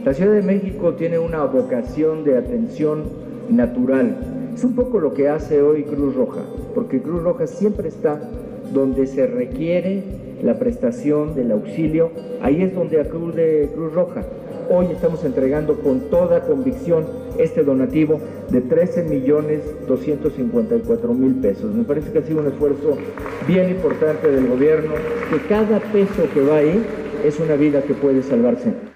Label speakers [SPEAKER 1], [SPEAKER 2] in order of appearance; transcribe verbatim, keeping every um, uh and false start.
[SPEAKER 1] La Ciudad de México tiene una vocación de atención natural. Es un poco lo que hace hoy Cruz Roja, porque Cruz Roja siempre está donde se requiere la prestación del auxilio, ahí es donde acude Cruz Roja. Hoy estamos entregando con toda convicción este donativo de trece millones doscientos cincuenta y cuatro mil pesos. Me parece que ha sido un esfuerzo bien importante del gobierno, que cada peso que va ahí es una vida que puede salvarse.